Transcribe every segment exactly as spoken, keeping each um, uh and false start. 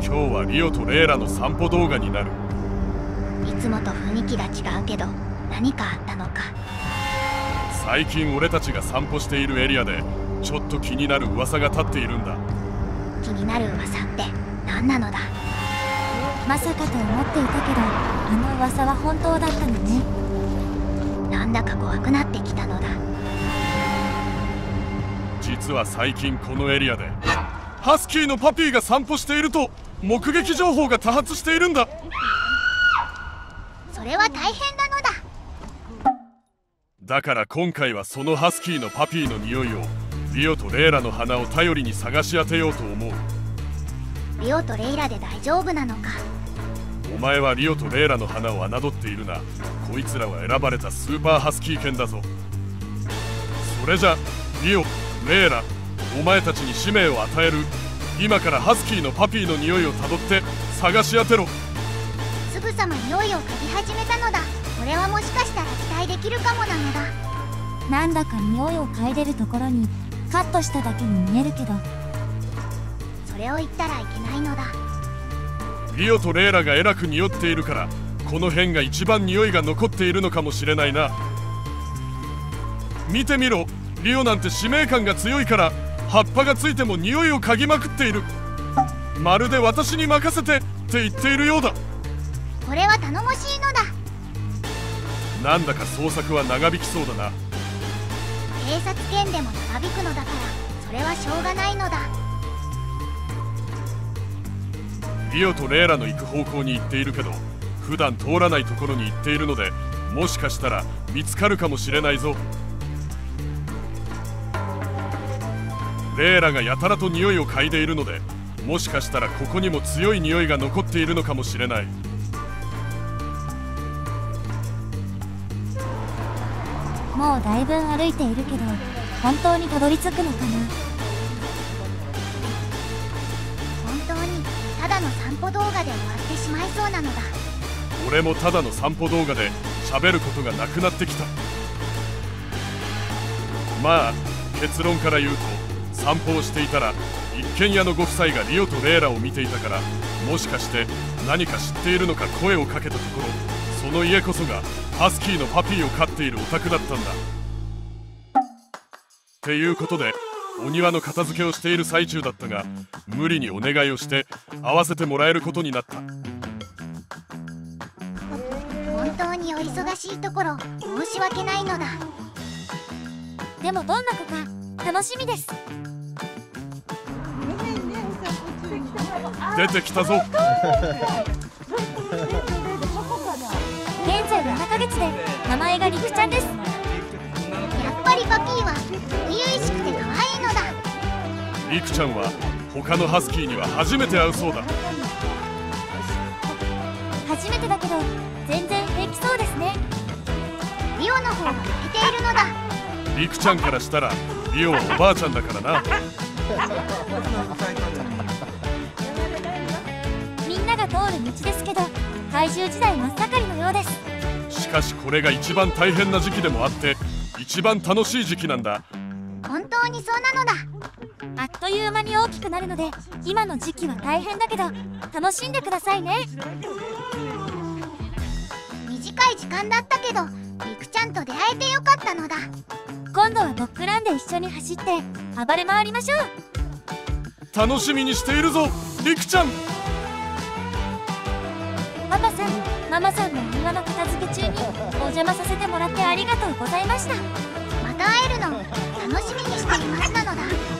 今日はリオとレイラの散歩動画になる。 いつもと雰囲気が違うけど何かあったのか。 最近俺たちが散歩しているエリアでちょっと気になる噂が立っているんだ。 気になる噂って何なのだ。 まさかと思っていたけど、あの噂は本当だったのね。 なんだか怖くなってきたのだ。 実は最近このエリアでハスキーのパピーが散歩していると目撃情報が多発しているんだ。 それは大変なのだ。 だから今回はそのハスキーのパピーの匂いをリオとレイラの鼻を頼りに探し当てようと思う。 リオとレイラで大丈夫なのか。 お前はリオとレイラの花を侮っているな。こいつらは選ばれたスーパーハスキー犬だぞ。それじゃリオ、レイラ、お前たちに使命を与える。今からハスキーのパピーの匂いをたどって探し当てろ。 すぐさま匂いを嗅ぎ始めたのだ。これはもしかしたら期待できるかもなのだ。 なんだか匂いを嗅いでるところにカットしただけに見えるけど、 それを言ったらいけないのだ。 リオとレイラがえらく匂っているからこの辺が一番匂いが残っているのかもしれないな。見てみろ、リオなんて使命感が強いから葉っぱがついても匂いを嗅ぎまくっている。まるで私に任せてって言っているようだ。 これは頼もしいのだ。 なんだか捜索は長引きそうだな。 警察犬でも長引くのだからそれはしょうがないのだ。 リオとレイラの行く方向に行っているけど普段通らないところに行っているのでもしかしたら見つかるかもしれないぞ。レイラがやたらと匂いを嗅いでいるのでもしかしたらここにも強い匂いが残っているのかもしれない。 もうだいぶ歩いているけど本当にたどり着くのかな。 本当にただの散歩動画で終わってしまいそうなのだ。 俺もただの散歩動画で喋ることがなくなってきた。まあ結論から言うと散歩をしていたら一軒家のご夫妻がリオとレイラを見ていたからもしかして何か知っているのか声をかけたところその家こそがハスキーのパピーを飼っているお宅だったんだ。っていうことでお庭の片付けをしている最中だったが無理にお願いをして会わせてもらえることになった。 本当にお忙しいところ申し訳ないのだ。 でもどんな子か楽しみです。 出てきたぞ。 現在ななかげつで名前がリクちゃんです。 やっぱりパピーは初々しくて可愛いのだ。 リクちゃんは他のハスキーには初めて会うそうだ。 初めてだけど全然平気そうですね。 リオの方が負けているのだ。 リクちゃんからしたらリオはおばあちゃんだからな。 みんなが通る道ですけど怪獣時代真っ盛りのようです。 しかしこれが一番大変な時期でもあって一番楽しい時期なんだ。 本当にそうなのだ。 あっという間に大きくなるので今の時期は大変だけど楽しんでくださいね。 短い時間だったけどリクちゃんと出会えてよかったのだ。 今度はドッグランで一緒に走って暴れ回りましょう。 楽しみにしているぞリクちゃん。 パパさんママさんのお庭の片付け中にお邪魔させてもらってありがとうございました。 また会えるの楽しみにしていますなのだ。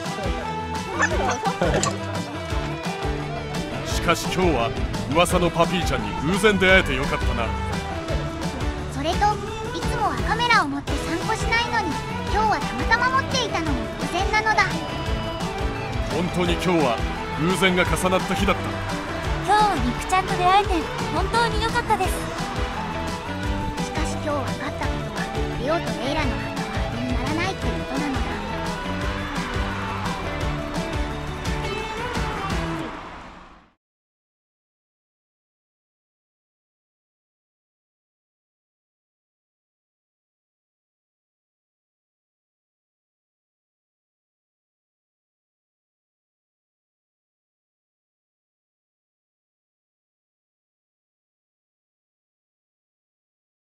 しかし今日は噂のパピーちゃんに偶然出会えてよかったな。 それといつもはカメラを持って散歩しないのに今日はたまたま持っていたのも偶然なのだ。 本当に今日は偶然が重なった日だった。 今日はリクちゃんと出会えて本当に良かったです。 しかし今日分かったことはリオとレイラの墓は当てにならないってことなの